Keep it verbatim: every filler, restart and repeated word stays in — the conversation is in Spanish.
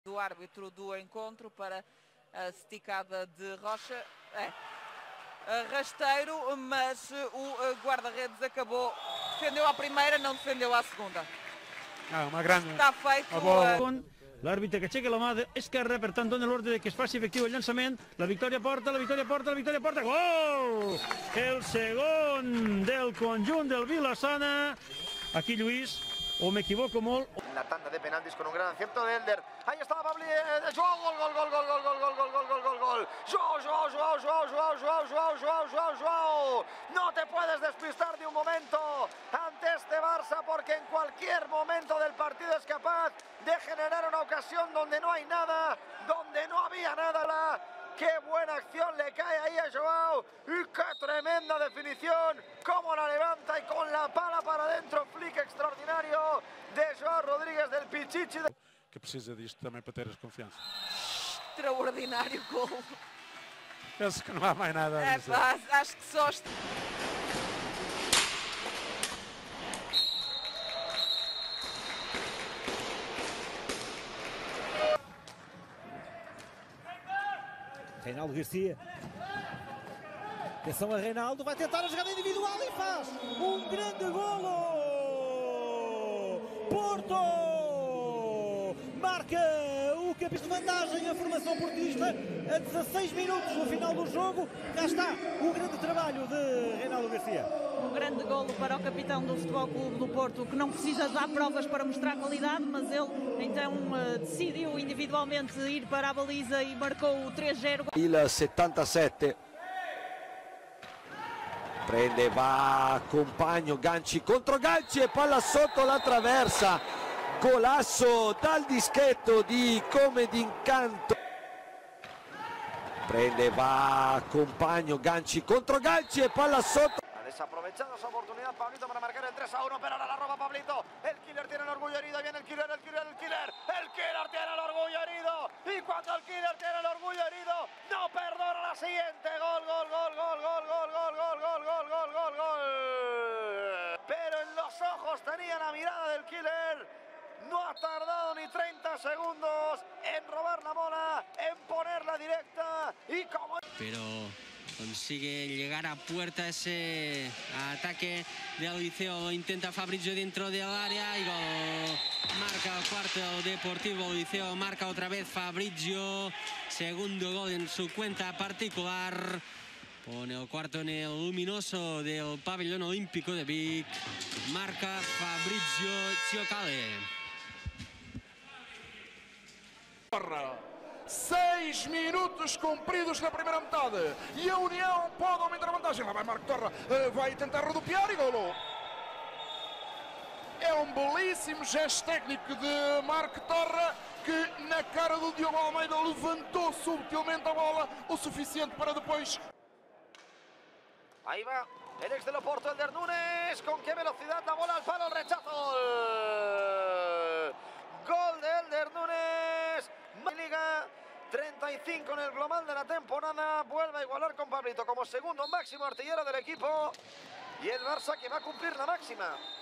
do árbitro do encontro para a esticada de Rocha. É rasteiro, mas o guarda-redes acabou, defendeu a primeira, não defendeu a segunda. Ah, uma grande... Està feito... Uh... L'àrbitre que aixeca la mà esquerra, per tant dona l'ordre que es faci efectiu el llançament. La victòria porta, la victòria porta, la victòria porta. Gol! El segon del conjunt del Vila-sana. Aquí, Lluís, o m'equivoco molt. La tanda de penaltis con un gran acierto de Elder. Ahí está Pabli. Joao, gol, gol, gol, gol, gol, gol, gol, gol, gol, gol, gol, gol. Joao, Joao, Joao, Joao, Joao, Joao, Joao, Joao, Joao, Joao. No te puedes despistar de un momento ante este Barça porque en cualquier momento del partido es capaz de generar una ocasión donde no hay nada, donde no había nada. ¡Qué buena acción le cae ahí a Joao! ¡Y qué tremenda definición! ¡Cómo la levanta y con la pala para adentro! Flick extraordinario de Joao Rodríguez del Pichichi. Que precisa disto também para ter as confiança. Extraordinário gol. Penso que não há mais nada a dizer. É, acho que só... Reinaldo Garcia. Atenção a Reinaldo, vai tentar a jogada individual e faz um grande golo! Porto! Marca o capítulo de vantagem, a formação portista a dezasseis minutos no final do jogo. Já está o grande trabalho de Reinaldo Garcia. Um grande golo para o capitão do Futebol Clube do Porto, que não precisa dar provas para mostrar qualidade, mas ele então uh, decidiu individualmente ir para a baliza e marcou o três zero. Il settantasette prende, va compagno, Ganci contro Ganci e palla sotto la traversa, golasso dal dischetto di Come d'Incanto. Prende, va compagno, Ganci contro Ganci e palla sotto. Desaprovechando esa oportunidad Pablito para marcar el tres a uno, pero ahora la roba Pablito. El Killer tiene el orgullo herido, viene el Killer, el Killer, el Killer. El Killer tiene el orgullo herido. Y cuando el Killer tiene el orgullo herido, no perdona la siguiente. Gol, gol, gol, gol, gol, gol, gol, gol, gol, gol, gol, gol, gol. Pero en los ojos tenía la mirada del Killer. No ha tardado ni treinta segundos en robar la bola, en ponerla directa y como... Pero consigue llegar a puerta ese ataque del Liceo, lo intenta Fabrizio dentro del área y gol. Marca el cuarto Deportivo Liceo, marca otra vez Fabrizio, segundo gol en su cuenta particular. Pone el cuarto en el luminoso del pabellón olímpico de Vic. Marca Fabrizio Ciocale. Seis minutos cumpridos na primeira metade e a União pode aumentar a vantagem. Lá vai Marco Torra, vai tentar rodopiar e golo. É um belíssimo gesto técnico de Marco Torra que na cara do Diogo Almeida levantou subtilmente a bola o suficiente para depois. Ahí va el ex del Oporto, Elder Núñez. Con qué velocidad la bola al palo, el rechazo. Gol de Elder Núñez. Liga treinta y cinco en el global de la temporada. Vuelve a igualar con Pablito como segundo máximo artillero del equipo. Y el Barça que va a cumplir la máxima.